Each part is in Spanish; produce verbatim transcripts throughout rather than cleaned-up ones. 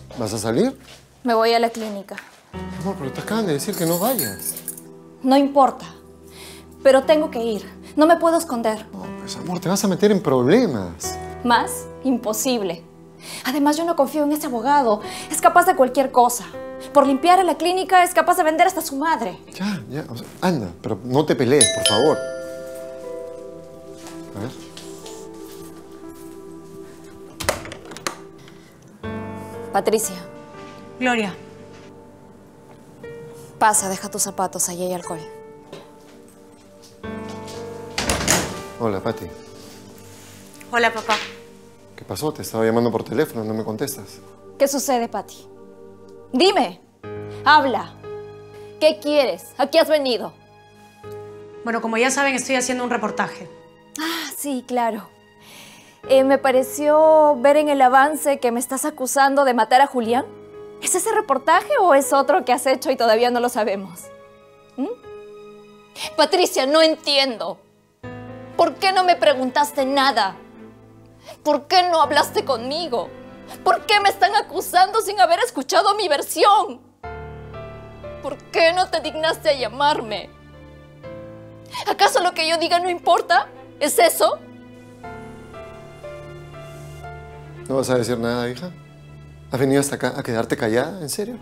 ¿Vas a salir? Me voy a la clínica. Amor, pero te acaban de decir que no vayas. No importa. Pero tengo que ir. No me puedo esconder. No, pues amor, te vas a meter en problemas. Más imposible. Además, yo no confío en ese abogado. Es capaz de cualquier cosa. Por limpiar a la clínica es capaz de vender hasta a su madre. Ya, ya. O sea, anda, pero no te pelees, por favor. A ver. Patricia. Gloria. Pasa, deja tus zapatos, ahí hay alcohol. Hola, Pati. Hola, papá. ¿Qué pasó? Te estaba llamando por teléfono, no me contestas. ¿Qué sucede, Pati? Dime. Habla. ¿Qué quieres? ¿A qué has venido? Bueno, como ya saben, estoy haciendo un reportaje. Ah, sí, claro. Eh, me pareció ver en el avance que me estás acusando de matar a Julián. ¿Es ese reportaje o es otro que has hecho y todavía no lo sabemos? ¿Mm? Patricia, no entiendo. ¿Por qué no me preguntaste nada? ¿Por qué no hablaste conmigo? ¿Por qué me están acusando sin haber escuchado mi versión? ¿Por qué no te dignaste a llamarme? ¿Acaso lo que yo diga no importa? ¿Es eso? ¿No vas a decir nada, hija? ¿Has venido hasta acá a quedarte callada? ¿En serio?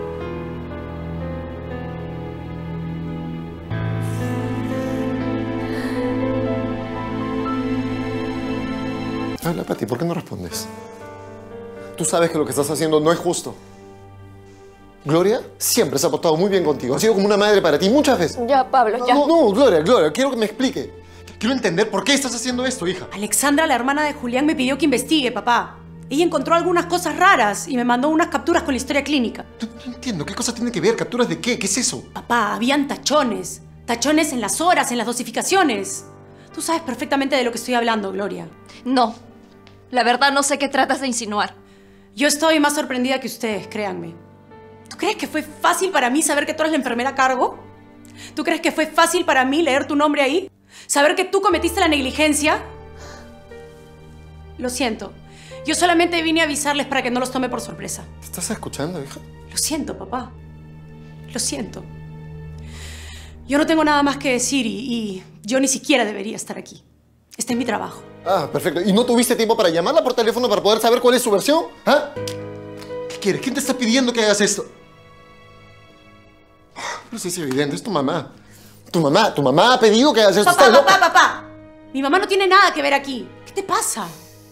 Habla, Pati, ¿por qué no respondes? Tú sabes que lo que estás haciendo no es justo. Gloria siempre se ha portado muy bien contigo. Ha sido como una madre para ti muchas veces. Ya, Pablo, ya. No, no, Gloria, Gloria, quiero que me explique. Quiero entender por qué estás haciendo esto, hija. Alexandra, la hermana de Julián, me pidió que investigue, papá. Ella encontró algunas cosas raras y me mandó unas capturas con la historia clínica. No, no entiendo, ¿qué cosa tiene que ver? ¿Capturas de qué? ¿Qué es eso? Papá, habían tachones. Tachones en las horas, en las dosificaciones. Tú sabes perfectamente de lo que estoy hablando, Gloria. No. La verdad no sé qué tratas de insinuar. Yo estoy más sorprendida que ustedes, créanme. ¿Tú crees que fue fácil para mí saber que tú eres la enfermera a cargo? ¿Tú crees que fue fácil para mí leer tu nombre ahí? ¿Saber que tú cometiste la negligencia? Lo siento. Yo solamente vine a avisarles para que no los tome por sorpresa. ¿Estás escuchando, hija? Lo siento, papá. Lo siento. Yo no tengo nada más que decir y, y yo ni siquiera debería estar aquí. Este es mi trabajo. Ah, perfecto. ¿Y no tuviste tiempo para llamarla por teléfono para poder saber cuál es su versión? ¿Ah? ¿Qué quieres? ¿Quién te está pidiendo que hagas esto? Pero sí es evidente, es tu mamá. Tu mamá, tu mamá ha pedido que hagas esto. Papá, ¡Estás papá, loca! papá. Mi mamá no tiene nada que ver aquí. ¿Qué te pasa?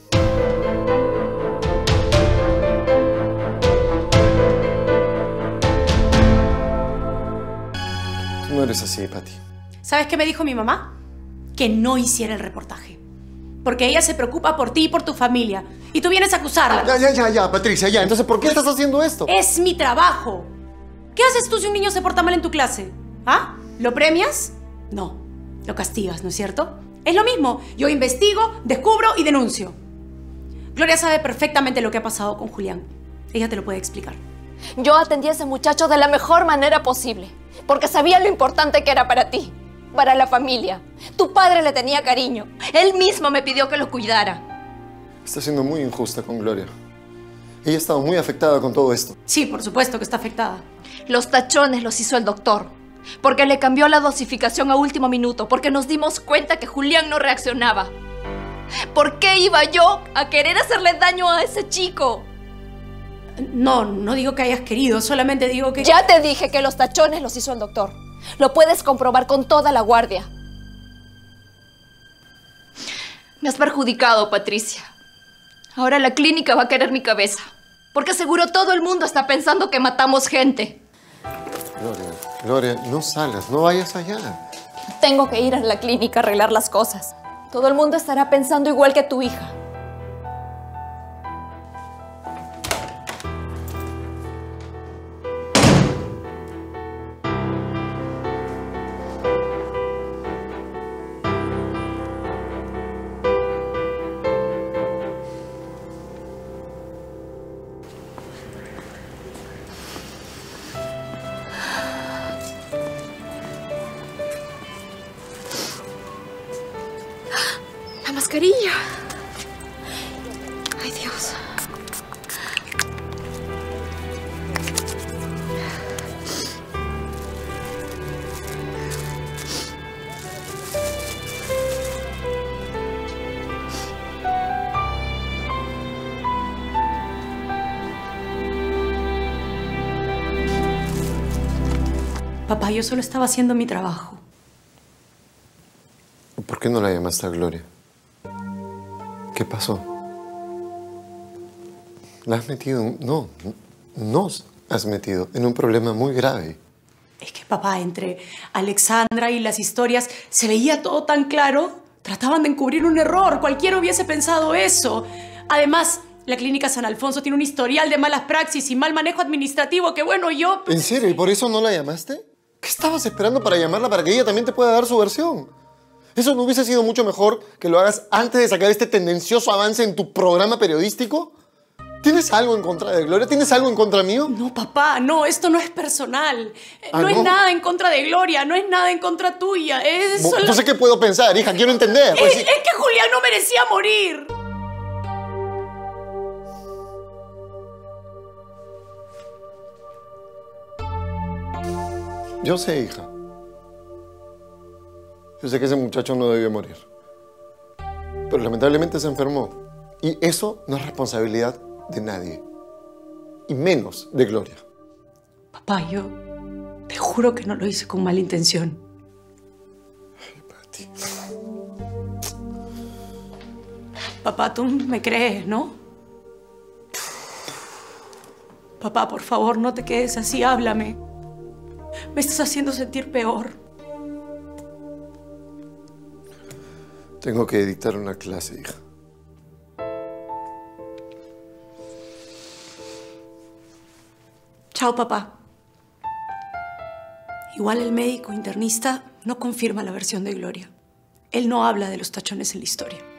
Tú no eres así, Pati. ¿Sabes qué me dijo mi mamá? Que no hiciera el reportaje. Porque ella se preocupa por ti y por tu familia. Y tú vienes a acusarla. Ya, ya, ya, ya, Patricia, ya. Entonces, ¿por qué estás haciendo esto? Es mi trabajo. ¿Qué haces tú si un niño se porta mal en tu clase? ¿Ah? ¿Lo premias? No. Lo castigas, ¿no es cierto? Es lo mismo. Yo investigo, descubro y denuncio. Gloria sabe perfectamente lo que ha pasado con Julián. Ella te lo puede explicar. Yo atendí a ese muchacho de la mejor manera posible, porque sabía lo importante que era para ti, para la familia. Tu padre le tenía cariño. Él mismo me pidió que lo cuidara. Estás siendo muy injusta con Gloria. Ella ha estado muy afectada con todo esto. Sí, por supuesto que está afectada. Los tachones los hizo el doctor, porque le cambió la dosificación a último minuto, porque nos dimos cuenta que Julián no reaccionaba. ¿Por qué iba yo a querer hacerle daño a ese chico? No, no digo que hayas querido, solamente digo que... Ya te dije que los tachones los hizo el doctor. Lo puedes comprobar con toda la guardia. Me has perjudicado, Patricia. Ahora la clínica va a querer mi cabeza, porque seguro todo el mundo está pensando que matamos gente. Gloria, Gloria, no salgas, no vayas allá. Tengo que ir a la clínica a arreglar las cosas. Todo el mundo estará pensando igual que tu hija. La mascarilla. Ay, Dios. Papá, yo solo estaba haciendo mi trabajo. ¿Por qué no la llamaste a Gloria? ¿Qué pasó? ¿La has metido en... No, nos has metido en un problema muy grave. Es que, papá, entre Alexandra y las historias se veía todo tan claro. Trataban de encubrir un error. Cualquiera hubiese pensado eso. Además, la clínica San Alfonso tiene un historial de malas praxis y mal manejo administrativo que, bueno, yo... ¿En serio? ¿Y por eso no la llamaste? ¿Qué estabas esperando para llamarla para que ella también te pueda dar su versión? ¿Eso no hubiese sido mucho mejor que lo hagas antes de sacar este tendencioso avance en tu programa periodístico? ¿Tienes algo en contra de Gloria? ¿Tienes algo en contra mío? No, papá, no, esto no es personal. ¿Ah, no, no? es nada en contra de Gloria, no es nada en contra tuya. Es solo... Entonces, ¿qué puedo pensar, hija? Quiero entender. Pues, es, sí. es que Julián no merecía morir. Yo sé, hija. Yo sé que ese muchacho no debió morir. Pero lamentablemente se enfermó. Y eso no es responsabilidad de nadie. Y menos de Gloria. Papá, yo te juro que no lo hice con mala intención. Ay, Pati. Papá, tú me crees, ¿no? Papá, por favor, no te quedes así, háblame. Me estás haciendo sentir peor. Tengo que dictar una clase, hija. Chao, papá. Igual el médico internista no confirma la versión de Gloria. Él no habla de los tachones en la historia.